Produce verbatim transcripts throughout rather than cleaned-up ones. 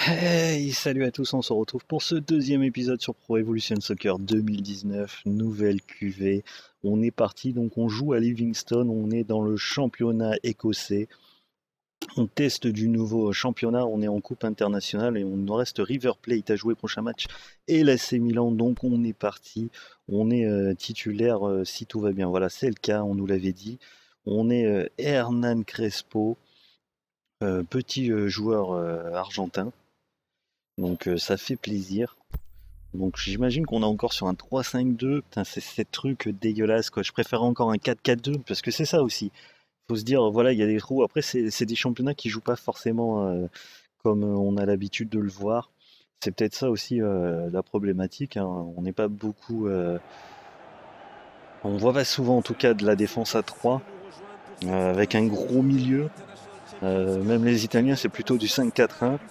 Hey, salut à tous, on se retrouve pour ce deuxième épisode sur Pro Evolution Soccer deux mille dix-neuf, nouvelle Q V. On est parti, donc on joue à Livingston, on est dans le championnat écossais. On teste du nouveau championnat, on est en coupe internationale et on nous reste River Plate à jouer prochain match et l'A C Milan, donc on est parti. On est euh, titulaire euh, si tout va bien. Voilà, c'est le cas, on nous l'avait dit. On est euh, Hernan Crespo, euh, petit euh, joueur euh, argentin. Donc euh, ça fait plaisir. Donc j'imagine qu'on est encore sur un trois cinq deux. Putain, c'est ces trucs dégueulasses quoi. Je préfère encore un quatre quatre deux parce que c'est ça aussi. Faut se dire, voilà, il y a des trous. Après, c'est c'est des championnats qui jouent pas forcément euh, comme euh, on a l'habitude de le voir. C'est peut-être ça aussi euh, la problématique, hein. On n'est pas beaucoup. euh, On voit pas souvent en tout cas de la défense à trois euh, avec un gros milieu. Euh, même les Italiens, c'est plutôt du cinq quatre un.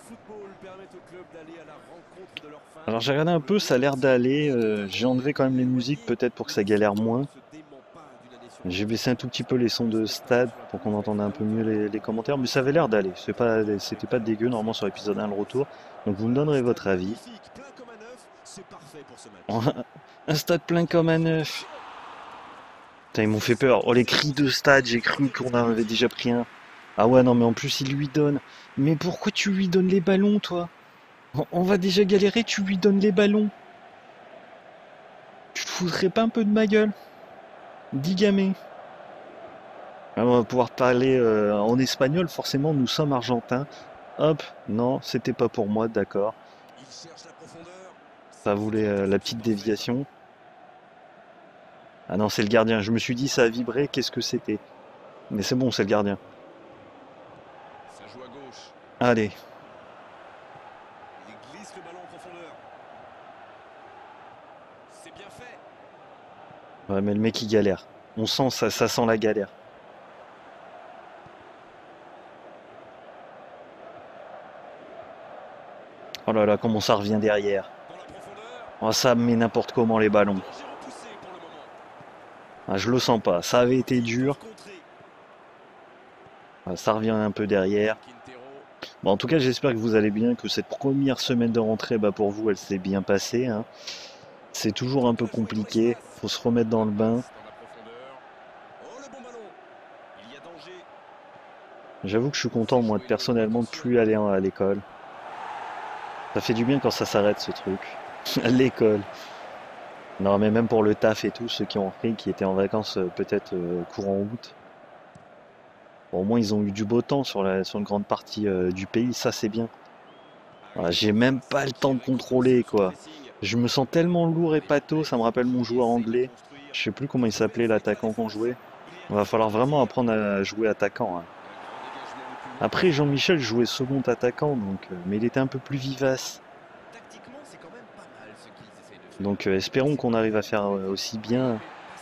Alors j'ai regardé un peu, ça a l'air d'aller. euh, j'ai enlevé quand même les musiques peut-être pour que ça galère moins. J'ai baissé un tout petit peu les sons de stade pour qu'on entende un peu mieux les, les commentaires, mais ça avait l'air d'aller. C'est pas, c'était pas dégueu normalement sur l'épisode un le retour. Donc vous me donnerez votre avis. Un stade plein comme un neuf. Putain, ils m'ont fait peur. Oh les cris de stade, j'ai cru qu'on en avait déjà pris un. Ah ouais non mais en plus il lui donne. Mais pourquoi tu lui donnes les ballons toi? On on va déjà galérer, tu lui donnes les ballons. Tu te foutrais pas un peu de ma gueule? Digamé. Ah, on va pouvoir parler euh, en espagnol, forcément, nous sommes argentins. Hop, non, c'était pas pour moi, d'accord. Ça voulait euh, la petite déviation. Ah non, c'est le gardien. Je me suis dit, ça a vibré, qu'est-ce que c'était? Mais c'est bon, c'est le gardien. Allez. Ouais, mais le mec, il galère. On sent ça, ça sent la galère. Oh là là, comment ça revient derrière. Oh, ça me met n'importe comment les ballons. Ah, je le sens pas. Ça avait été dur. Ah, ça revient un peu derrière. Bon, en tout cas, j'espère que vous allez bien, que cette première semaine de rentrée, bah, pour vous, elle s'est bien passée, hein. C'est toujours un peu compliqué, faut se remettre dans le bain. J'avoue que je suis content, moi, de personnellement, de plus aller à l'école. Ça fait du bien quand ça s'arrête, ce truc. L'école. Non, mais même pour le taf et tout, ceux qui ont repris, qui étaient en vacances euh, peut-être euh, courant août. Bon, au moins, ils ont eu du beau temps sur la, sur une grande partie euh, du pays, ça c'est bien. Voilà, j'ai même pas le temps de contrôler, quoi. Je me sens tellement lourd et pâteau, ça me rappelle mon joueur anglais. Je sais plus comment il s'appelait, l'attaquant qu'on jouait. Il va falloir vraiment apprendre à jouer attaquant, hein. Après, Jean-Michel jouait second attaquant, donc, euh, mais il était un peu plus vivace. Donc euh, espérons qu'on arrive à faire euh, aussi bien.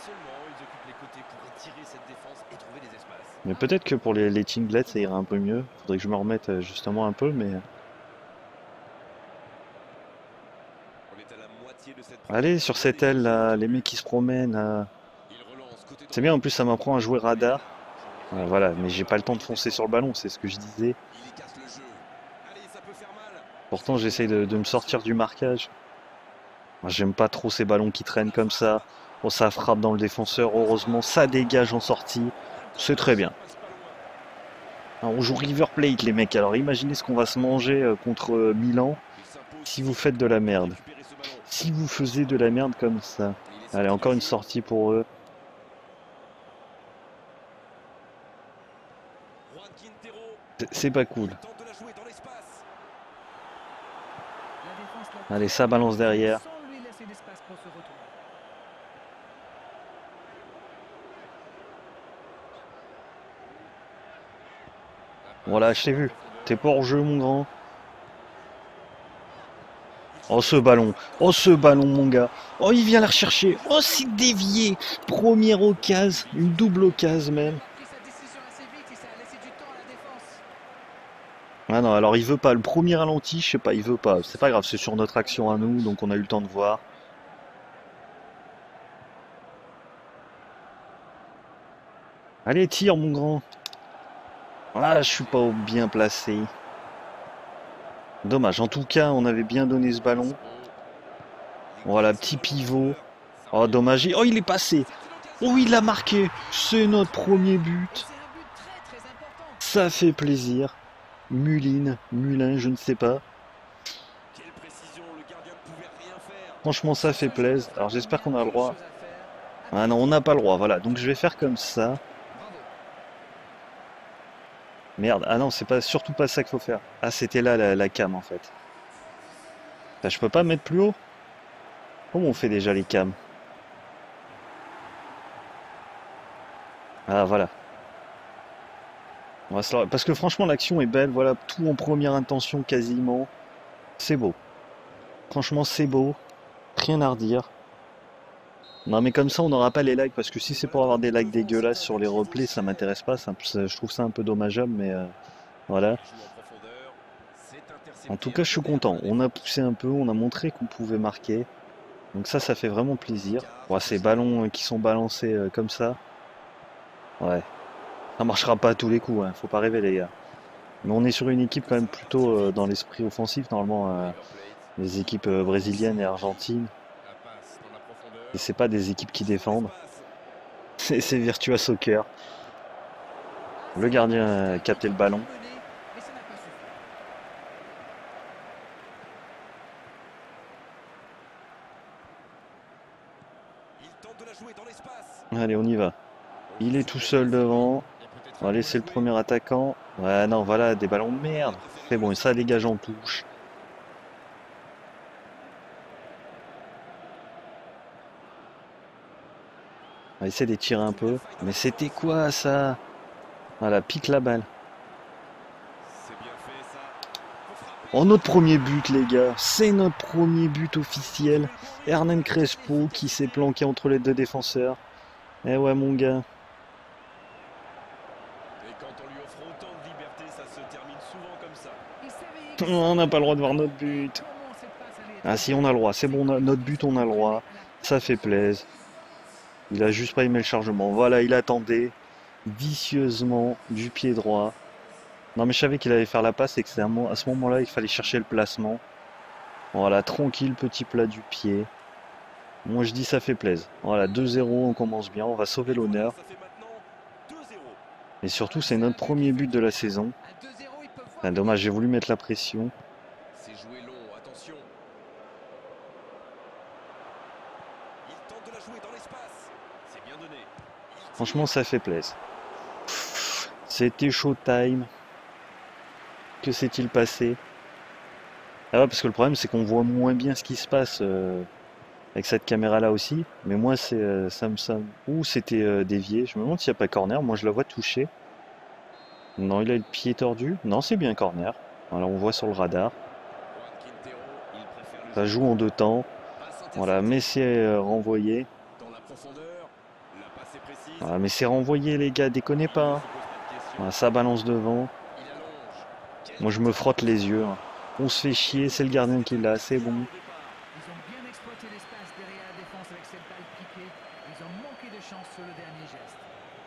Mais peut-être que pour les, les Tinglets, ça ira un peu mieux. Faudrait que je me remette euh, justement un peu, mais... Allez, sur cette aile, là, les mecs qui se promènent. là. C'est bien, en plus, ça m'apprend à jouer radar. Ouais, voilà, mais j'ai pas le temps de foncer sur le ballon, c'est ce que je disais. Pourtant, j'essaye de, de me sortir du marquage. Moi, j'aime pas trop ces ballons qui traînent comme ça. Oh, ça frappe dans le défenseur. Heureusement, ça dégage en sortie. C'est très bien. Alors, on joue River Plate, les mecs. Alors, imaginez ce qu'on va se manger euh, contre euh, Milan si vous faites de la merde. Si vous faisiez de la merde comme ça. Allez, encore une sortie pour eux. C'est c'est pas cool. Allez, ça balance derrière. Voilà, je t'ai vu. T'es pas hors jeu, mon grand. Oh, ce ballon. Oh, ce ballon, mon gars. Oh, il vient la rechercher. Oh, c'est dévié. Première occasion. Une double occasion, même. Ah non, alors il veut pas. Le premier ralenti, je sais pas, il veut pas. C'est pas grave, c'est sur notre action à nous, donc on a eu le temps de voir. Allez, tire, mon grand. Ah, je suis pas bien placé. Dommage. En tout cas, on avait bien donné ce ballon. Voilà, petit pivot. Oh, dommage. Oh, il est passé. Oh, il l'a marqué. C'est notre premier but. Ça fait plaisir. Muline, Mulin, je ne sais pas. Franchement, ça fait plaisir. Alors, j'espère qu'on a le droit. Ah non, on n'a pas le droit. Voilà, donc je vais faire comme ça. Merde. Ah non, c'est pas surtout pas ça qu'il faut faire. Ah, c'était là la, la cam en fait. Là, je peux pas mettre plus haut? Comment on fait déjà les cams? Ah, voilà. On va se la- Parce que franchement, l'action est belle. Voilà, tout en première intention quasiment. C'est beau. Franchement, c'est beau. Rien à redire. Non, mais comme ça, on n'aura pas les likes. Parce que si c'est pour avoir des likes dégueulasses sur les replays, ça m'intéresse pas. Ça- ça- je trouve ça un peu dommageable. Mais euh, voilà. En tout cas, je suis content. On a poussé un peu. On a montré qu'on pouvait marquer. Donc ça, ça fait vraiment plaisir. Bon, ces ballons euh, qui sont balancés euh, comme ça. Ouais. Ça marchera pas à tous les coups. Hein. Faut pas rêver, les gars. Mais on est sur une équipe quand même plutôt euh, dans l'esprit offensif. Normalement, euh, les équipes euh, brésiliennes et argentines. Et c'est pas des équipes qui défendent. C'est c'est Virtua Soccer. Le gardien a capté le ballon. Allez, on y va. Il est tout seul devant. On va laisser le premier attaquant. Ouais, non, voilà, des ballons de merde. C'est bon, et ça dégage en touche. On va essayer d'étirer un peu. Mais c'était quoi ça? Voilà, pique la balle. Oh, notre premier but, les gars. C'est notre premier but officiel. Hernan Crespo qui s'est planqué entre les deux défenseurs. Eh ouais, mon gars. On n'a pas le droit de voir notre but. Ah si, on a le droit. C'est bon, on a- notre but, on a le droit. Ça fait plaisir. Il a juste pas aimé le chargement. Voilà, il attendait vicieusement du pied droit. Non, mais je savais qu'il allait faire la passe et que c'est à mo- à ce moment-là, il fallait chercher le placement. Voilà, tranquille, petit plat du pied. Moi, je dis ça fait plaisir. Voilà, deux zéro, on commence bien. On va sauver l'honneur. Et surtout, c'est notre premier but de la saison. Ah, dommage, j'ai voulu mettre la pression. Franchement, ça fait plaisir. C'était showtime. Que s'est-il passé? Ah ouais, parce que le problème, c'est qu'on voit moins bien ce qui se passe euh, avec cette caméra-là aussi. Mais moi, c'est euh, ça me... Ça... me- Ouh, c'était euh, dévié. Je me demande s'il n'y a pas corner. Moi, je la vois toucher. Non, il a le pied tordu. Non, c'est bien corner. Voilà, on voit sur le radar. Ça joue en deux temps. Voilà, mais c'est euh, renvoyé. Voilà, mais c'est renvoyé, les gars, déconnez pas. Hein. Voilà, ça balance devant. Moi, je me frotte les yeux. Hein. On se fait chier, c'est le gardien qui l'a, c'est bon. Ils ont bien exploité l'espace derrière la défense avec cette balle piquée. Ils ont manqué de chance sur le dernier geste.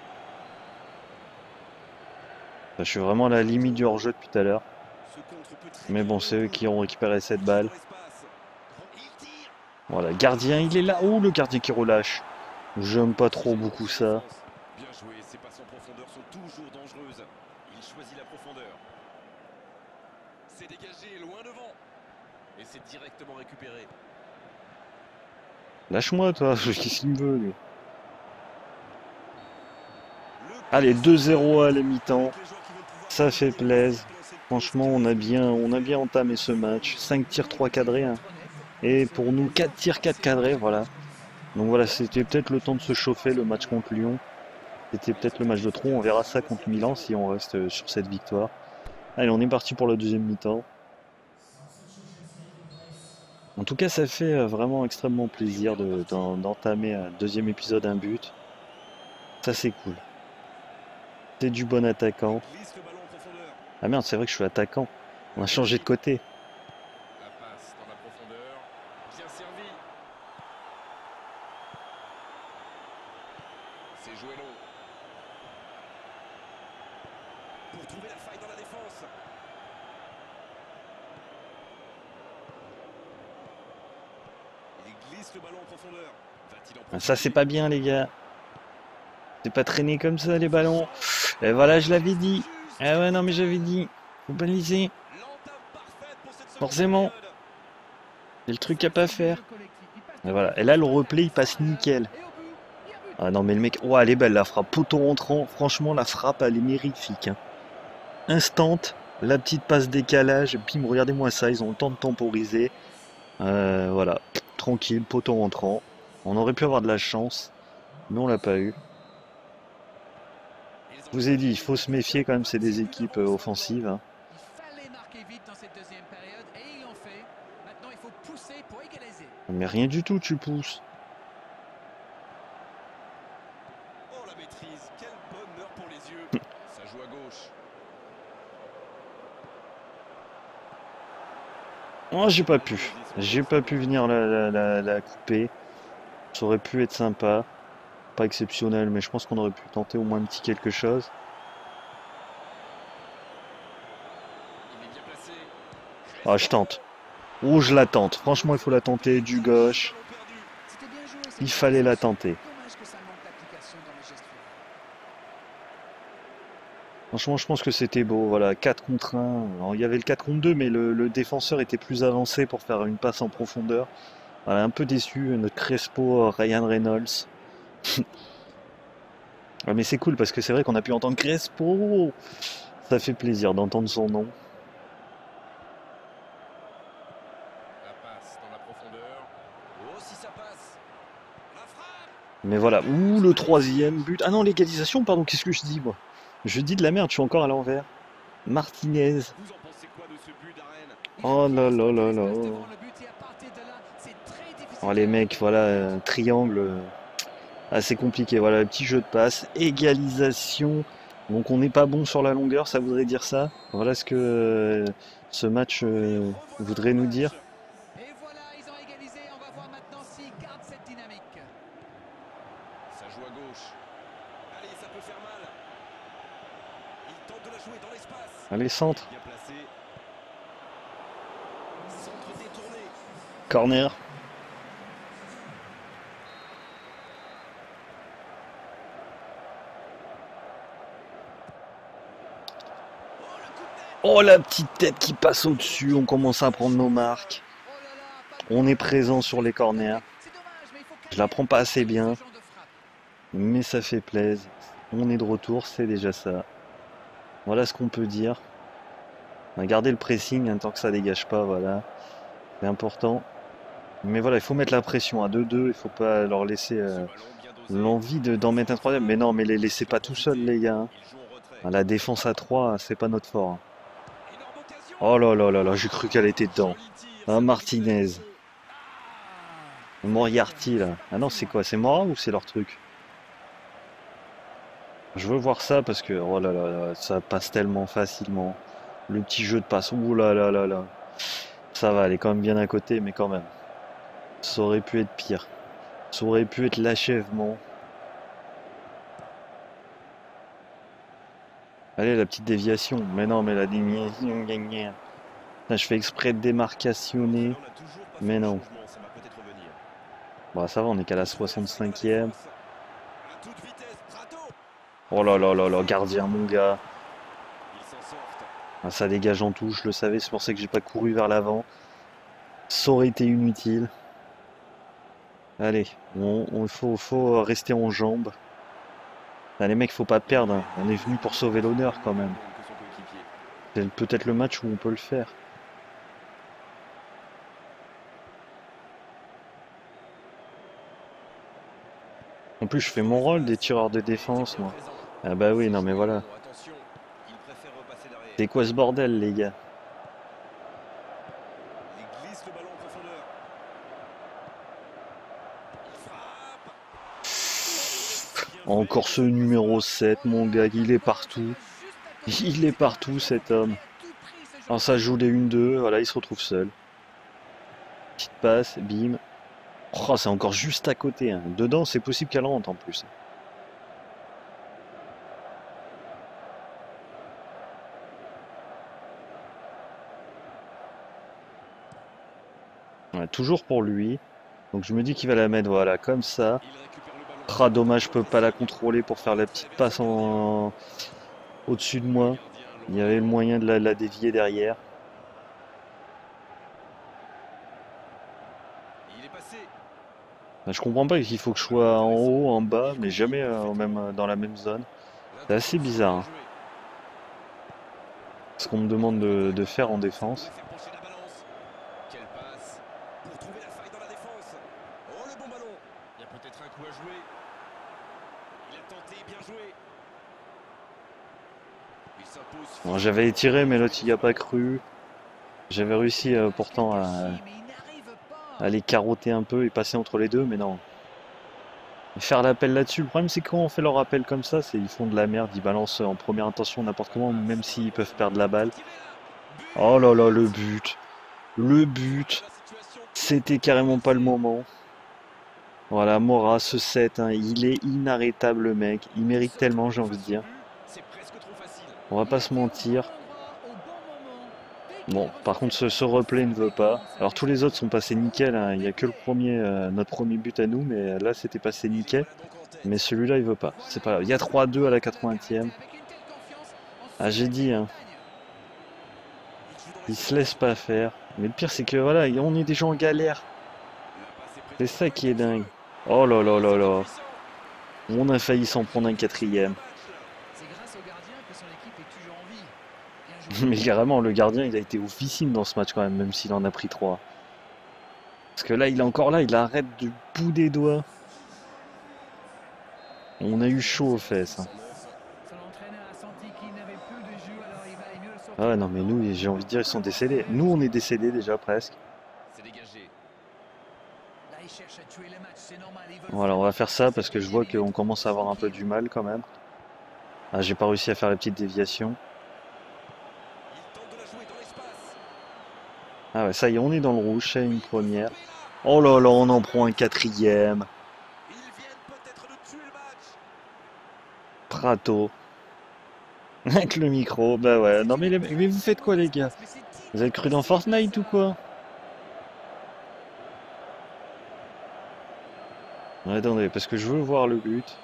Je suis vraiment à la limite du hors-jeu depuis tout à l'heure. Mais bon, c'est eux qui ont récupéré cette balle. Voilà, gardien, il est là. Oh, le gardien qui relâche. J'aime pas trop beaucoup ça. Bien joué, ses passes en profondeur sont toujours dangereuses. Il choisit la profondeur. C'est dégagé, loin devant. Et c'est directement récupéré. Lâche-moi, toi. Qu'est-ce qu'il me veut, lui? Allez, deux zéro à la mi-temps. Ça fait plaisir. Franchement, on a bien, on a bien entamé ce match. cinq tirs, trois cadrés. Hein. Et pour nous, quatre tirs, quatre cadrés, voilà. Donc voilà, c'était peut-être le temps de se chauffer le match contre Lyon. C'était peut-être le match de trop. On verra ça contre Milan si on reste sur cette victoire. Allez, on est parti pour la deuxième mi-temps. En tout cas, ça fait euh, vraiment extrêmement plaisir de- d'en- d'entamer un deuxième épisode, un but. Ça, c'est cool. C'est du bon attaquant. Glisse le ballon en profondeur. Ah merde, c'est vrai que je suis attaquant. On a changé de côté. La passe dans la profondeur. Bien servi. C'est joué long. Pour trouver la faille dans la défense. glisse le ballon en profondeur. Va-t-il en Ah, ça, c'est profiter? pas bien, les gars. C'est pas traîner comme ça, les ballons. Et voilà, je l'avais dit. Juste, Ah quel ouais, non, mais j'avais décalage! dit. Faut baliser. L'entame parfaite pour cette seconde Forcément. période. C'est le truc Ça, à pas c'est du jeu faire. collectif. Il passe Et de voilà. Et là, défense le en replay, attaque il sans passe erreur. nickel. Et au but, il y a but. Ah non, mais le mec. Ouais, elle est belle, la frappe. Poteau rentrant. Franchement, la frappe, elle est magnifique, hein. Instant. La petite passe décalage. Bim, regardez-moi ça. Ils ont le temps de temporiser. Euh, voilà. Tranquille, poteau rentrant. On aurait pu avoir de la chance, mais on l'a pas eu. Ils ont Je vous ai dit, choisi il faut de se conserver méfier quand le même, c'est des maximum équipes euh, d'avance maintenant. offensives, hein. Il fallait marquer vite dans cette deuxième période et ils l'ont fait. Maintenant, il faut pousser pour égaliser. Mais rien du tout, tu pousses. Oh la maîtrise, quel bonheur pour les yeux. Ça joue à gauche. Oh, j'ai pas Mal pu. dégagé sur le J'ai pas pu profondeur. venir la, la, la- la couper. Ça aurait pu être sympa. Pas exceptionnel, mais je pense qu'on aurait pu tenter au moins un petit quelque chose. Il est bien placé. Ah, je Crespo. tente. Oh, je la tente. Franchement, il faut la tenter du gauche. Ballon perdu. C'était bien joué cette Il fallait la réalisation. tenter. Dommage que ça manque d'application dans les gestes finaux. Franchement, je pense que c'était beau. Voilà, quatre contre un. Alors, il y avait le quatre contre deux, mais le, le défenseur était plus avancé pour faire une passe en profondeur. Voilà, un peu déçu. Notre Crespo, euh, Ryan Reynolds. Ouais, mais c'est cool parce que c'est vrai qu'on a pu entendre Crespo. Ça fait plaisir d'entendre son nom. La passe dans la profondeur. Oh si ça passe. La frappe. Mais voilà. Ouh, le troisième but. Ah non, l'égalisation, pardon, qu'est-ce que je dis, moi? Je dis de la merde, je suis encore à l'envers. Martinez. Vous en pensez quoi de ce but d'Arène? Il faut Oh bien là là exploiter là là. l'espace devant le but et à partir de là, c'est très Oh difficile de les l'arrêter. mecs, voilà, euh, triangle. euh, Assez compliqué. Voilà, le petit jeu de passe. Égalisation. Donc on n'est pas bon sur la longueur, ça voudrait dire ça. Voilà ce que euh, ce match Et euh, revoilà dans voudrait le nous match. dire. Et voilà, ils ont égalisé. On va voir maintenant s'ils gardent cette dynamique. Ça joue à gauche. Allez, ça peut faire mal. Il tente de la jouer dans l'espace. Allez, centre. Bien placé. Centre détourné. Corner. Oh, le coup de tête. Oh la petite tête qui passe au-dessus. On commence à prendre nos marques. Oh là là, pas de On est bol. présent sur les Juste à côté. corners. C'est dommage, mais il faut Je la cadrer prends pas attention assez avec bien, ce genre de frappe. mais ça fait plaisir. On est de retour, c'est déjà ça. Voilà ce qu'on peut dire. On a gardé le pressing hein, tant que ça dégage pas, voilà. C'est important. Mais voilà, il faut mettre la pression à deux deux, il faut pas leur laisser Ce euh, ballon bien dosé. l'envie de- d'en mettre un troisième. Mais non, mais les laissez Va-t-il en pas tout seuls, profiter? les gars, hein. Il joue en retrait. Ah, la défense à trois, c'est pas notre fort, hein. Énorme occasion. Oh là là là là, j'ai cru qu'elle était dedans. Joli tir, Ah, ça Martinez. manipule le jeu. Ah, Moriarty, là. Ah non, c'est quoi? C'est Mora ou c'est leur truc? Je veux voir ça parce que, oh là là là, ça passe tellement facilement. Le petit jeu de passe, ouh là là là là. Ça va, elle est quand même bien à côté, mais quand même. Ça aurait pu être pire. Ça aurait pu être l'achèvement. Allez, la petite déviation. Mais non, mais la déviation, gna, gna. Putain, je fais exprès de démarcationner. Là, on a toujours pas fait Mais de non. changement, ça va peut-être revenir. Bon, ça va, on est qu'à la soixante-cinquième. À toute vitesse, Prato. Oh là là là là, gardien, mon gars. Ils s'en sortent. Ah, ça dégage en touche, je le savais, c'est pour ça que j'ai pas couru vers l'avant. Ça aurait été inutile. Allez, on, on- faut, faut rester en jambes. Là, les mecs, faut pas perdre, hein. On est venu pour sauver l'honneur quand même. Que son coéquipier. C'est peut-être le match où on peut le faire. En plus, je fais mon rôle des tireurs de défense, moi. Ah bah oui, non mais voilà. Attention, il préfère repasser derrière. C'est quoi ce bordel, les gars? Il glisse le ballon en profondeur. Il frappe. Bien joué. Encore ce numéro sept, mon gars, il est partout. Il est partout, cet homme. Alors ça joue les une deux, voilà, il se retrouve seul. Petite passe, bim. Oh, c'est encore juste à côté, hein. Dedans, c'est possible qu'elle rentre en plus. Ouais, toujours pour lui. Donc je me dis qu'il va la mettre, voilà, comme ça. Il récupère le ballon. Ah, dommage, je peux pas la contrôler pour faire la petite passe en... au-dessus de Le moi. gardien Il y loin avait le devant. moyen de la, la dévier derrière. Il est passé. Ben, je comprends pas qu'il faut que je Ballon sois en intéressant. haut, en bas, Il mais combine jamais euh, au même, parfaitement. euh, dans la même zone. C'est assez L'interception bizarre, bien hein, jouée. ce qu'on me Il demande contrôle de, l'attaque. de faire en Ça défense. pourrait faire pencher la balance. Quelle passe pour trouver la faille dans la défense. Oh, le bon ballon. Il y a peut-être un coup à jouer. Il a tenté, bien joué. Il s'impose Bon, j'avais physiquement étiré, et mais il l'autre fait il y son a pas œuvre. cru. J'avais réussi euh, Dommage, quel pourtant à, gâchis, mais il n'arrive pas. à les carotter un peu et passer entre les deux, mais non. Et faire l'appel là-dessus, le problème c'est que quand on fait leur appel comme ça, c'est ils font de la merde, ils balancent en première intention n'importe comment, même Ramasse dans la s'ils peuvent profondeur. perdre la Il va balle. tirer là. Oh là là, le But. but, le Ça remet but, la situation c'était complètement carrément pas le inversée. moment. Voilà, Mora, ce set, hein, il est inarrêtable le mec, il Le mérite seul tellement, truc j'ai en envie de face au dire. but, c'est presque trop facile. On va Il pas se était au bon mentir. endroit, au bon moment. Dès qu'il Bon, par reçoit contre, cette ce, ce balle, replay ne veut c'est pas. maintenant, ça Alors tous les autres sont déchire. passés nickel, hein, il n'y a que le premier, euh, notre premier but à nous, mais là c'était passé Et les nickel. voilà donc en Mais tête. celui-là, il veut pas. C'est Voilà pas grave. une Il y a nouvelle trois deux à la pause d'attaque arrêtée quatre-vingtième. avec une telle confiance. Ah, Ensuite, j'ai c'est dit, hein, montagne. Il joue dans les il se laisse surfaces. pas faire. Mais le pire, c'est que voilà, on est déjà en galère. La passe est C'est précise ça dans les qui est deux dingue. jeux. Oh là là Oh, là c'était là. puissant. On a failli s'en Il prendre un vient de sauver un quatrième. match là. C'est grâce au gardien que son équipe est toujours en vie. Bien joué. Mais carrément, le gardien, il a été officine dans ce match quand même, même s'il en a pris trois. Parce que là, il est encore là, il arrête du bout des doigts. On a eu chaud aux fesses, hein. Son entraîneur a senti qu'il n'avait plus de jus, alors il valait mieux le Ah sortir ouais, non, mais maintenant. nous, j'ai envie de dire, ils sont Comment décédés. faire? Nous, on est décédés déjà presque. C'est dégagé. Là, il cherche à tuer le match, c'est normal. Ils veulent Voilà, on vraiment va faire ça passer parce cette que je dernière vois minute qu'on commence à avoir un peu tranquille. du mal quand même. Ah, j'ai pas réussi à faire la petite déviation. Il tente de la jouer dans l'espace. Ah ouais, ça y est, on est dans le rouge, c'est Oui, une il peut première. frapper là. Oh là Ah, là, on c'est en bien prend un tenté. quatrième. Ils viennent peut-être de tuer le match. Prato. Avec le micro, bah ouais. C'est Non mais, une les- très mais vous très faites quoi mauvaise les gars? passe, mais c'est Vous avez cru dans inadmissible Fortnite ou ça. quoi? Attendez, parce que je veux voir le but.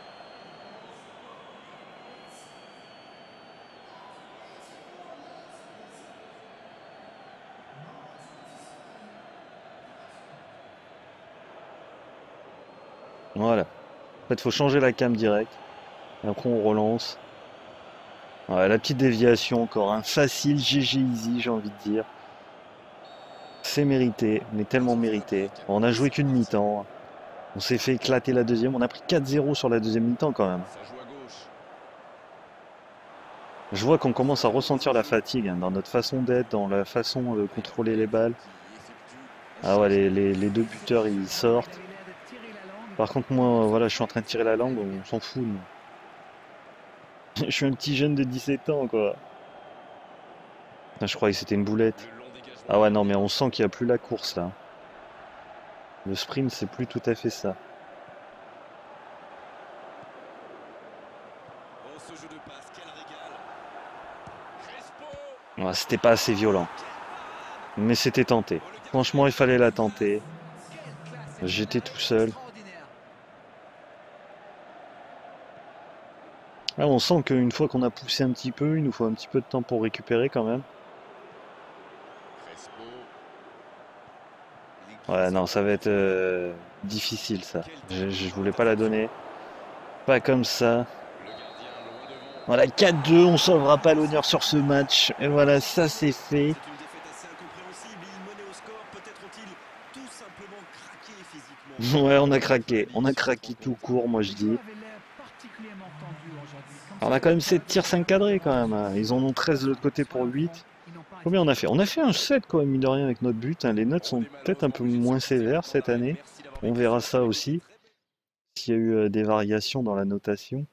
Voilà. En fait, faut changer la cam direct. Et après, on relance. Ouais, la petite déviation encore, un facile G G easy, j'ai envie de dire. C'est mérité, mais Ils tellement ouvrent mérité. l'attaque. On a Et joué c'est qu'une reparti. mi-temps. On s'est fait éclater la deuxième. On a pris quatre zéro sur la deuxième mi-temps quand même. Ça joue à gauche. Je vois qu'on commence à C'est remis ressentir en la jeu. fatigue hein, dans notre façon d'être, dans la façon de Ah, il contrôler revient les avec balles. l'outil. Il effectue un Ah ouais, les, changement. les- les deux Il faut buteurs, ils poursuivre. Il sortent. avait l'air de tirer la langue, Par contre, mais moi, dans ce voilà, je suis en match, train de tirer la il langue, allait bien. on s'en fout, nous. Je suis un petit jeune de dix-sept ans, quoi. Putain, je croyais que c'était une boulette. Le long dégagement Ah est ouais, non, mais donné. on sent qu'il n'y a plus la course, là. Le sprint, c'est plus tout à fait ça. Oh, ce jeu de passe, quel régal. Crespo. Ouais, c'était pas assez violent. Quelle parade. Mais c'était tenté. Oh, le gardien Franchement, il est fallait la efficace. tenter. Quelle classe J'étais tout exceptionnelle, seul. extraordinaire. Ah, on sent qu'une fois qu'on a poussé un petit peu, il nous faut un petit peu de temps pour récupérer quand même. Crespo. Il Ouais, glisse un non, peu ça en va être profondeur. euh, difficile, ça. Quel Je, timing je dans voulais pas la l'interception. donner. Pas comme ça. Le gardien loin devant. Voilà, quatre deux, on sauvera pas C'est l'honneur sur ce parti. match. Et voilà, ça c'est fait. C'est une défaite assez incompréhensible. Ils menaient au score. Peut-être ont-ils tout simplement craqué physiquement. Ouais, on a Il faut craqué. l'analyse On a sur cette craqué tout rencontre. court, moi je Les joueurs dis. avaient l'air particulièrement tendus aujourd'hui, comme Alors, on si a quand leur même sept cœur tirs, était cinq battu cadrés quand d'avance. même, hein. Ils en ont treize de l'autre côté pour Sur le fond, huit. ils n'ont pas Combien on a fait? répondu. On a fait un sept quand même, mine de rien, avec notre but, hein. Les notes On sont est peut-être un malheureusement peu obligé de se moins quitter sévères pour cette l'arrêt. année. Merci d'avoir On vécu ce verra match ça avec nous. aussi, Très s'il y a eu euh, des variations dans la notation.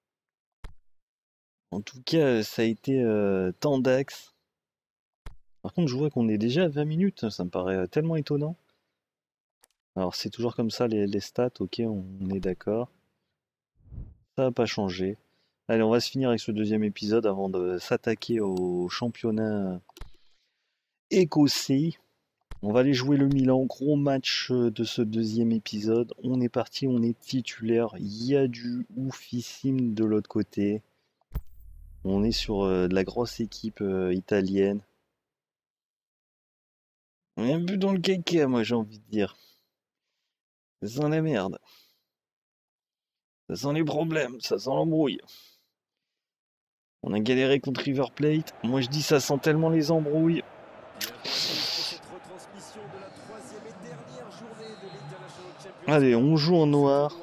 En tout cas, euh, ça a été euh, tant d'axes. Par contre, je vois qu'on est déjà à vingt minutes, ça me paraît euh, tellement étonnant. Alors, c'est toujours comme ça les, les stats, ok, on, on est d'accord. Ça n'a pas changé. Allez, on va se finir avec ce deuxième épisode avant de s'attaquer au championnat écossais. On va aller jouer le Milan. Gros match de ce deuxième épisode. On est parti, on est titulaire. Il y a du oufissime de l'autre côté. On est sur euh, de la grosse équipe euh, italienne. On est un peu dans le caca, moi j'ai envie de dire. Ça sent la merde. Ça sent les problèmes, ça sent l'embrouille. On a galéré contre River Plate. Moi je dis ça sent tellement les embrouilles. Allez, on joue en noir.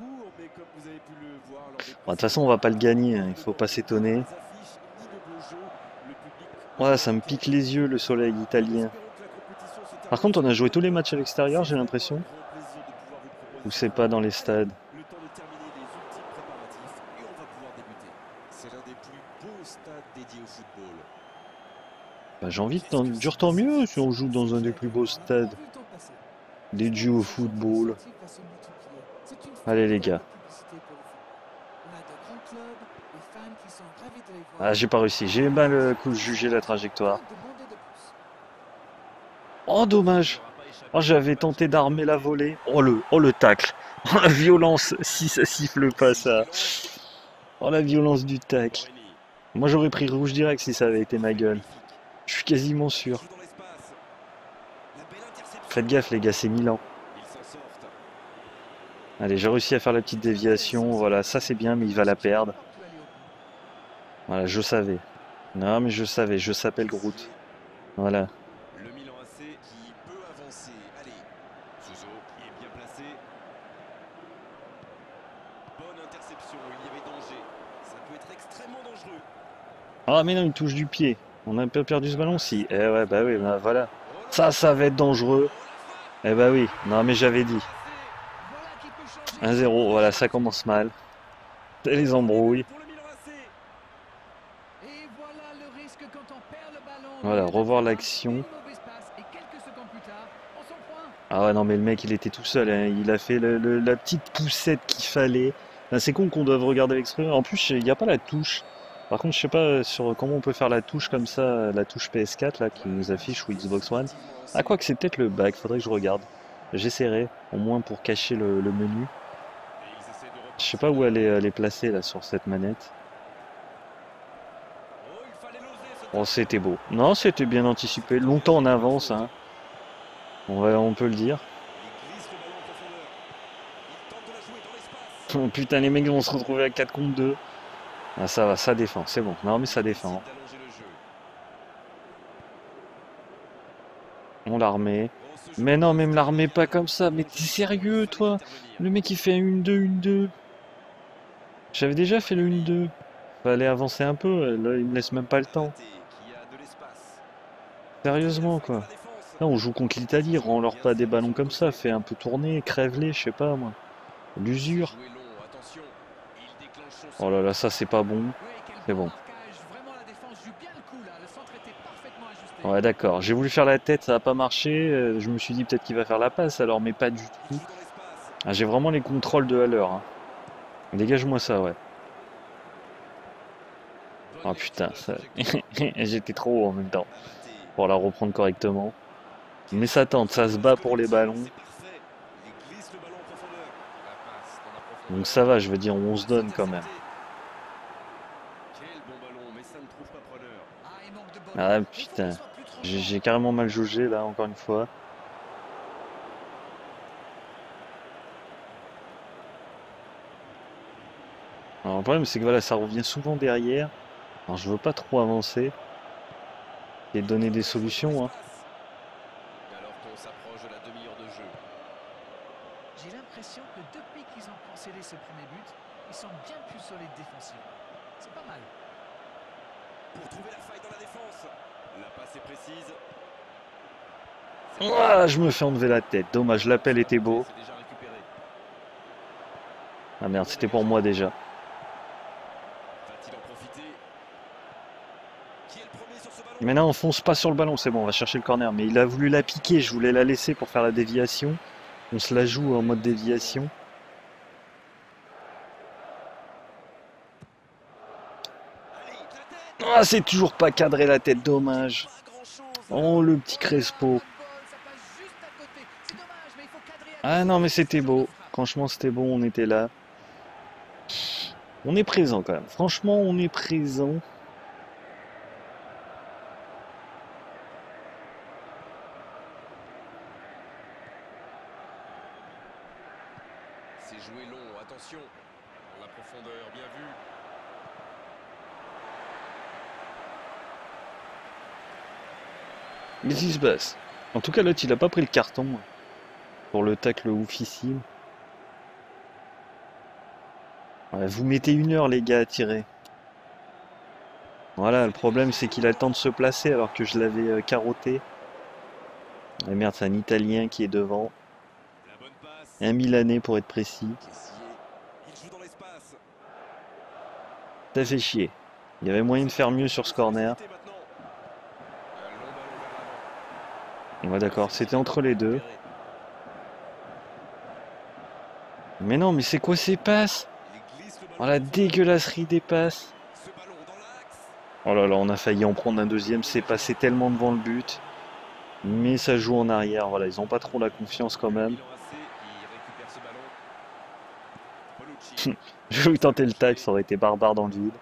Bon, de toute façon, on va pas le gagner, hein. Il faut pas s'étonner. Ouais, ça me pique les yeux le soleil italien. Par contre, on a joué tous les matchs à l'extérieur, j'ai l'impression. Ou c'est pas dans les stades? Bah, j'ai envie de tant, dur tant mieux si on joue dans un des plus beaux stades dédiés au football. Allez les gars. Ah, j'ai pas réussi, j'ai mal euh, coup jugé la trajectoire. Oh dommage. Oh, j'avais tenté d'armer la volée. Oh le, oh le tacle. Oh la violence, si ça siffle pas ça. Oh la violence du tacle. Moi j'aurais pris rouge direct si ça avait été ma gueule. Je suis quasiment sûr. Faites gaffe les gars, c'est Milan. Allez, j'ai réussi à faire la petite déviation. Voilà, ça c'est bien, mais il va la perdre. Voilà, je savais. Non, mais je savais, je s'appelle Groot. Voilà. Le Milan A C qui peut avancer. Allez, Suso qui est bien placé. Bonne interception, il y avait danger. Ça peut être extrêmement dangereux. Ah mais non, il touche du pied. On a un peu perdu ce ballon, si. Eh ouais, bah oui, bah voilà. Ça, ça va être dangereux. Eh bah oui, non mais j'avais dit. un zéro, voilà, ça commence mal. Et les embrouilles. Voilà, revoir l'action. Ah ouais, non mais le mec, il était tout seul, hein. Il a fait le, le, la petite poussette qu'il fallait. C'est con qu'on doive regarder l'expérience. En plus, il n'y a pas la touche. Par contre, je sais pas sur comment on peut faire la touche comme ça, la touche P S quatre là qui nous affiche ou Xbox One. Ah quoi que c'est peut-être le back, faudrait que je regarde. J'essaierai, au moins pour cacher le, le menu. Je sais pas où elle est, elle est placée là sur cette manette. Oh, c'était beau. Non, c'était bien anticipé. Longtemps en avance, hein. On, va, on peut le dire. Oh, putain, les mecs vont se retrouver à quatre contre deux. Ah, ça va, ça défend, c'est bon. Non, mais ça défend. On la remet. Mais non, même la remet pas comme ça. Mais t'es sérieux, toi? Le mec, il fait un un deux, un deux. J'avais déjà fait le un deux. Fallait avancer un peu. Là, il me laisse même pas le temps. Sérieusement, quoi. Là, on joue contre l'Italie. Rends-leur pas des ballons comme ça. Fais un peu tourner, crève-les, je sais pas, moi. L'usure. Oh là là, ça, c'est pas bon. C'est bon. Ouais, d'accord. J'ai voulu faire la tête, ça n'a pas marché. Je me suis dit peut-être qu'il va faire la passe, alors, mais pas du tout. Ah, j'ai vraiment les contrôles de Haller. Hein. Dégage-moi ça, ouais. Oh putain, ça... j'étais trop haut en même temps pour la reprendre correctement. Mais ça tente, ça se bat pour les ballons. Donc ça va, je veux dire, on se donne quand même. Ah putain, j'ai carrément mal jaugé là, encore une fois. Alors, le problème c'est que voilà, ça revient souvent derrière. Alors je veux pas trop avancer et donner des solutions. Hein. Alors qu'on s'approche de la demi-heure de jeu. J'ai l'impression que depuis qu'ils ont concédé ce premier but, ils sont bien plus solides défensivement. C'est pas mal. Pour trouver la faille dans la défense. La passe est précise. Ouah, je me fais enlever la tête. Dommage, l'appel était beau. Ah merde, c'était pour moi déjà. Maintenant, on fonce pas sur le ballon, c'est bon, on va chercher le corner. Mais il a voulu la piquer, je voulais la laisser pour faire la déviation. On se la joue en mode déviation. Ah, c'est toujours pas cadré la tête, dommage. Oh, le petit Crespo. Ah non, mais c'était beau. Franchement, c'était bon, on était là. On est présent quand même. Franchement, on est présent. C'est joué long, attention. La profondeur, bien vu. Mais il se passe. En tout cas, l'autre, il a pas pris le carton pour le tacle oufissime. Ouais, vous mettez une heure, les gars, à tirer. Voilà, le problème, c'est qu'il a le temps de se placer alors que je l'avais euh, carotté. Et merde, c'est un Italien qui est devant. La bonne passe. Un Milanais pour être précis. Kessié. Il joue dans l'espace. Ça fait chier. Il y avait moyen de faire mieux sur ce corner. Maintenant. Un long ballon vers l'avant. Ouais, d'accord, c'était entre les deux. Mais non, mais c'est quoi ces passes? Il glisse le ballon Oh, la en profondeur. dégueulasserie des passes. Ce ballon dans l'axe. Oh là là, on a failli en prendre un deuxième. C'est passé tellement devant le but. Mais ça joue en arrière. Voilà, ils ont pas trop la confiance quand même. Milan A C qui récupère ce ballon. Bonucci. Je vais tenter le tac, ça aurait été barbare dans le vide.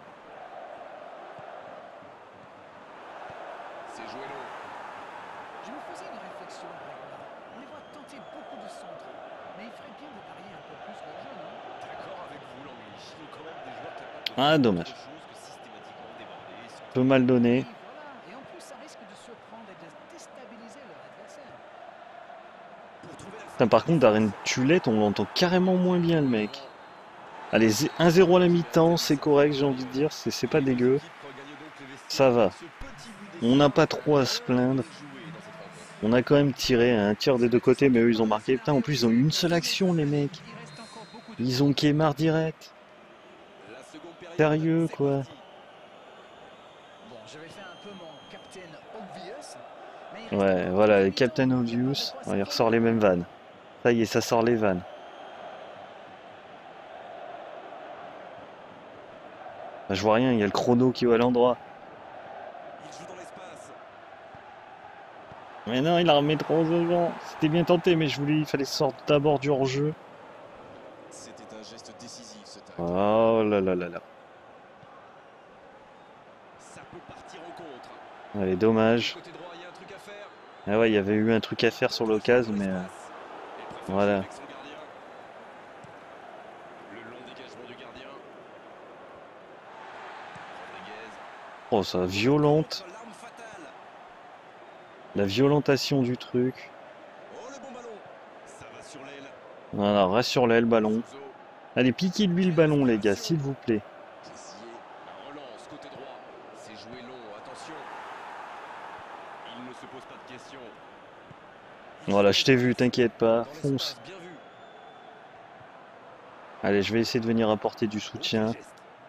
C'est joué long. Je me faisais une réflexion, Grégoire. On les voit tenter beaucoup de centres. Mais il ferait bien de varier un peu plus leur jeu, non? D'accord avec vous, Langley. Ils ont quand même des joueurs capables de Ah, faire dommage. autre chose que systématiquement déborder. Sans Peu mal donné. Oui, voilà. Et en plus, ça risque de surprendre et de déstabiliser leur adversaire. pour trouver la Putain, par contre, Darren Tulette, on l'entend carrément moins bien, le mec. Allez, un zéro à la mi-temps, c'est correct, j'ai envie de dire. C'est c'est pas dégueu. Ça va. On n'a pas trop à se plaindre. On a quand même tiré un tir des deux côtés, mais eux, ils ont marqué. Putain, en plus, ils ont eu une seule action, les mecs. Il reste encore beaucoup de Ils ont Kemar direct. Sérieux, quoi. Bon, je vais faire un peu mon Captain Obvious. Mais il reste Ouais, encore voilà, quelques le Captain minutes. Obvious. On voit Ouais, il ce ressort qu'il les fait. mêmes vannes. Ça y est, ça sort les vannes. Bah, je vois rien, il y a le chrono qui est à l'endroit. Il joue dans l'espace. Mais non, il a remis trop devant. C'était bien tenté, mais je voulais, il fallait sortir d'abord du hors-jeu. C'était un geste décisif, ce tacle. Oh là là là là. Ça peut partir en contre. Allez, dommage. Côté droit, il y a un truc à faire. Ah ouais, il y avait eu un truc à faire sur l'occasion, mais... euh, Il préfère voilà. jouer avec son gardien. Le long dégagement du gardien. Rodriguez. Oh, ça, violente. L'arme fatale. La violentation du truc. Oh, le bon ballon. Ça va sur l'aile. Voilà, reste sur l'aile, ballon. Souzo. Allez, piquez-lui le ballon, les gars, s'il vous plaît. Kessié. La relance côté droit. C'est joué long, attention. Il ne se pose pas de questions. Il Voilà, joue je t'ai dans vu, l'espace. t'inquiète pas. Dans Fonce. l'espace, bien vu. Allez, je vais essayer de venir apporter du Bon soutien. geste.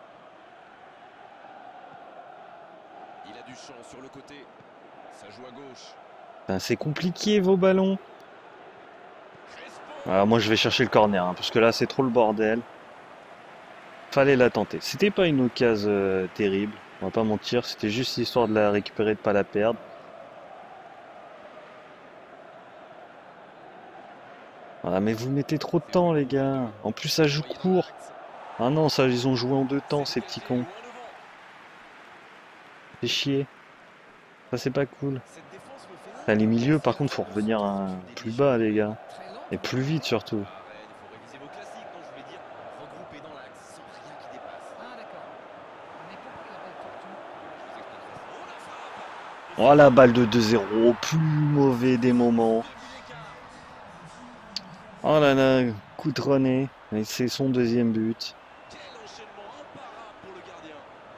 Il a du champ sur le côté. Ça joue à gauche. Putain, c'est compliqué, vos ballons. Crespo. Alors, moi, je vais chercher le corner, hein, parce que là, c'est trop le bordel. Fallait la tenter. C'était pas une occasion euh, terrible, on va pas mentir. C'était juste histoire de la récupérer, de pas la perdre. Ah, mais vous mettez trop de temps, les gars. En plus, ça joue court. Ah non, ça, ils ont joué en deux temps, ces petits cons. C'est chier. Ça, c'est pas cool. Enfin, les milieux, par contre, faut revenir un... plus bas, les gars. Très lent. Et plus vite, surtout. Arrête, il faut réviser vos classiques. Non, je voulais dire regrouper dans l'axe sans rien qui dépasse. Ah, d'accord. Mais pourquoi il appelle Tortue? Je vous expliquerai. Oh, la frappe. Oh, la balle de deux zéro. Plus mauvais des moments. Oh là là, coup de René. Et c'est son deuxième but. Quel enchaînement imparable pour le gardien.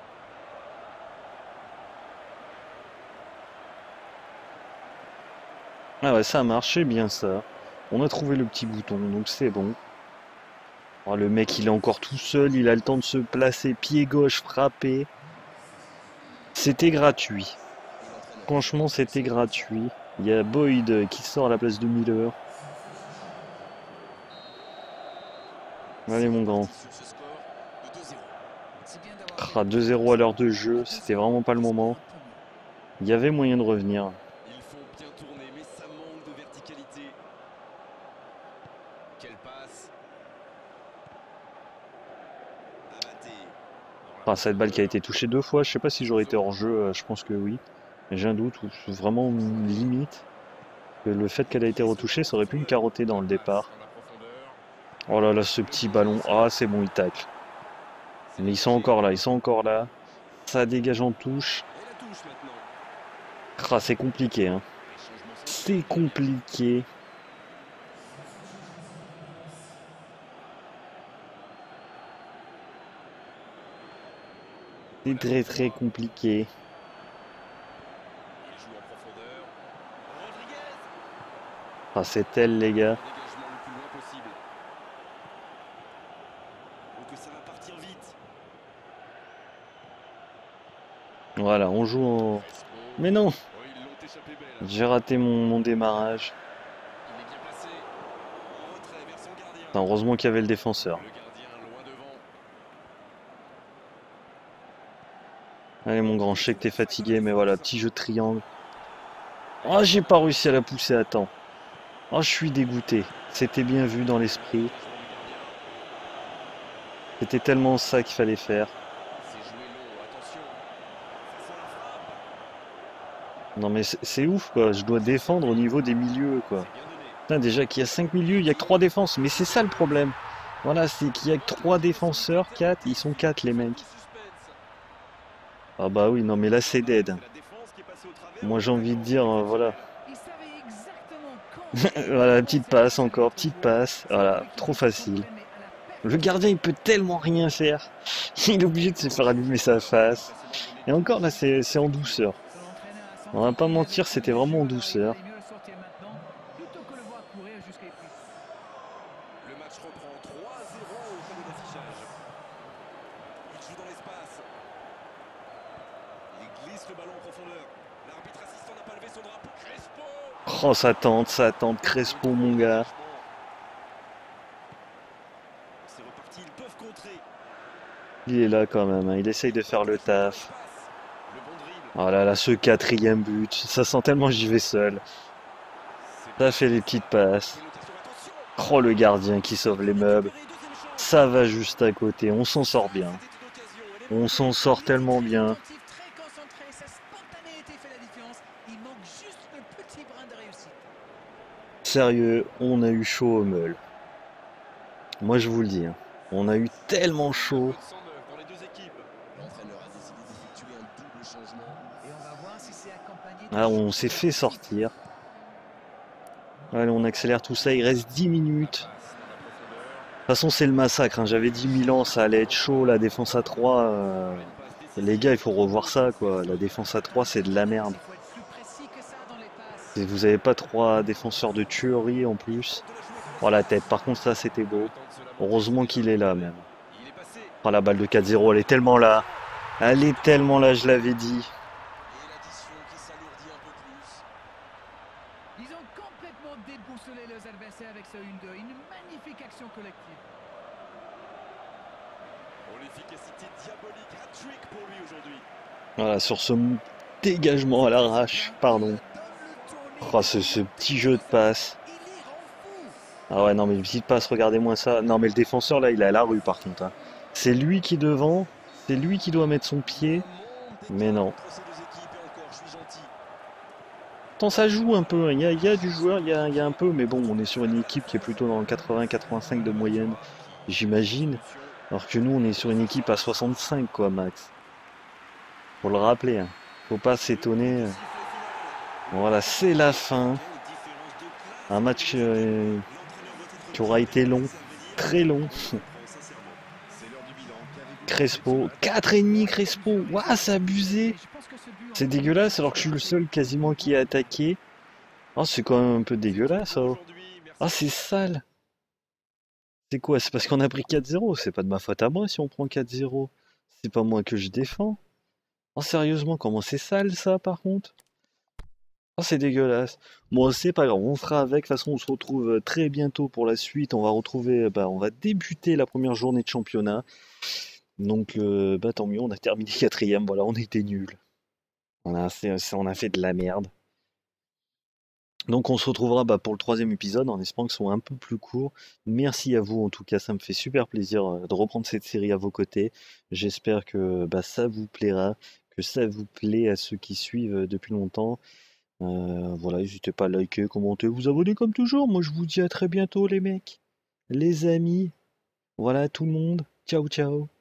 Ah ouais, ça a marché bien ça. On a trouvé le petit bouton, donc c'est bon. Oh, le mec, il est encore tout seul, il a le temps de se placer, pied gauche, frapper. C'était gratuit. Franchement, c'était gratuit. Il y a Boyd qui sort à la place de Miller. Allez, mon grand. Sur ce score de deux zéro. C'est bien d'avoir Ah, deux zéro à l'heure de jeu, c'était vraiment pas le moment. Il y avait moyen de revenir. Ils font bien tourner, mais ça manque de verticalité. Quelle passe. Abaté. Enfin, cette balle qui a été touchée deux fois, je sais pas si j'aurais été hors jeu, euh, je pense que oui. Mais j'ai un doute, ou c'est vraiment une limite. Que le fait qu'elle a été retouchée, ça aurait pu me carotter dans le départ. Oh là là, ce petit ballon. Ah, c'est bon, il tacle. Mais ils sont encore là, ils sont encore là. Ça dégage en touche. Et la touche maintenant. Ah, c'est compliqué, hein. Les changements sont C'est compliqué. C'est très très compliqué. Il joue en profondeur. Rodriguez. Ah, c'est elle, les gars. Dégagement le plus loin possible. Ou que ça va partir vite. Voilà, on joue en... Crespo. Mais non, Oh, ils l'ont échappé belle. j'ai raté mon, mon démarrage. Il est bien placé. En retrait vers son gardien. Enfin, heureusement qu'il y avait le défenseur. Le gardien loin devant. Allez, mon grand, je sais que t'es fatigué, mais voilà, petit jeu de triangle. Ah, j'ai pas réussi à la pousser à temps. Ah, je suis dégoûté. C'était bien vu dans l'esprit. C'était tellement ça qu'il fallait faire. C'est joué long, attention. Face à la frappe. Non, mais c'est c'est ouf, quoi. Je dois défendre au niveau des milieux, quoi. C'est bien donné. Putain, déjà qu'il y a cinq milieux, il y a que trois défenses. Mais c'est ça le problème. Voilà, c'est qu'il y a que trois défenseurs, quatre. Ils sont quatre, les mecs. Ah bah oui, non, mais là, c'est dead. C'est la défense qui est passée au travers. Moi, j'ai envie de dire, euh, voilà. Il savait exactement quand. Voilà, petite passe encore, petite passe. Voilà, trop facile. Le gardien, il peut tellement rien faire. Il est obligé de se faire allumer sa face. Et encore, là, c'est c'est en douceur. On va pas mentir, c'était vraiment en douceur. Le match reprend trois à zéro au tableau d'affichage. Il joue dans l'espace. Il glisse le ballon en profondeur. L'arbitre assistant n'a pas levé son drapeau. Crespo. Oh, ça tente, ça tente. Crespo, mon gars. C'est reparti, ils peuvent contrer. Il est là quand même, hein. Il essaye de faire le taf. Le bon dribble. Oh là là, ce quatrième but. Ça sent tellement que j'y vais seul. C'est Ça fait les petites passes. notation, attention. Oh, le gardien qui sauve les meubles. Récupéré, deuxième chance. Ça va juste à côté. On s'en sort bien. C'était une occasion. Elle est On s'en sort tellement bien. Très concentré, sa spontanéité fait la différence. Il manque juste le petit brin de réussite. Sérieux, on a eu chaud au meule. Moi, je vous le dis, hein. On a eu tellement chaud. cent neuf pour les deux équipes. L'entraîneur a décidé d'effectuer un double changement. Et on va voir si c'est accompagné de Ah, on s'est fait sortir. Allez, on accélère tout ça. Il reste dix minutes. De toute façon, c'est le massacre, hein. J'avais dit Milan, ça allait être chaud. La défense à trois. euh, Les gars, il faut revoir ça, quoi. La défense à trois, c'est de la merde. Il faut être plus précis que ça dans les passes. Et vous avez pas trois défenseurs de tuerie en plus. Oh, la tête. Par contre, ça, c'était beau. Heureusement qu'il est là, même. Il est passé. Oh, la balle de quatre zéro, elle est tellement là. Elle est tellement là, je l'avais dit. Et l'addition qui s'alourdit un peu plus. Ils ont complètement déboussolé leurs adversaires avec ce un deux. Une magnifique action collective. Oh, l'efficacité diabolique. Hat-trick pour lui aujourd'hui. Voilà, sur ce dégagement à l'arrache. Pardon. Oh, ce, ce petit jeu de passe. Il y rend fou. Ah ouais, non, mais une petite passe, regardez-moi ça. Non, mais le défenseur, là, il est à la rue, par contre, hein. C'est lui qui est devant. C'est lui qui doit mettre son pied. Mais non. Entre ces deux équipes et encore, je suis gentil. Pourtant, ça joue un peu. Il y a, il y a du joueur, il y a, il y a un peu. Mais bon, on est sur une équipe qui est plutôt dans le quatre-vingts quatre-vingt-cinq de moyenne, j'imagine. Alors que nous, on est sur une équipe à soixante-cinq, quoi, max. Faut le rappeler, hein. Faut pas s'étonner. Voilà, c'est la fin. Un match euh, qui aura été long, très long. Crespo, quatre et demi Crespo. Waouh, c'est abusé. C'est dégueulasse alors que je suis le seul quasiment qui a attaqué. Oh, c'est quand même un peu dégueulasse. Oh. Ah, c'est sale. C'est quoi? C'est parce qu'on a pris quatre zéro. C'est pas de ma faute à moi si on prend quatre zéro. C'est pas moi que je défends. Oh, sérieusement, comment c'est sale ça par contre? Oh, c'est dégueulasse. Bon, c'est pas grave, on fera avec. De toute façon, on se retrouve très bientôt pour la suite. On va retrouver, bah, on va débuter la première journée de championnat. Donc, euh, bah, tant mieux, on a terminé quatrième. Voilà, on était nuls. On a, c'est- c'est- on a fait de la merde. Donc on se retrouvera bah, pour le troisième épisode en espérant que ce soit un peu plus court. Merci à vous en tout cas, ça me fait super plaisir euh, de reprendre cette série à vos côtés. J'espère que bah, ça vous plaira, que ça vous plaît à ceux qui suivent euh, depuis longtemps. Euh, voilà, n'hésitez pas à liker, commenter, vous abonner comme toujours. Moi je vous dis à très bientôt les mecs, les amis. Voilà tout le monde. Ciao ciao.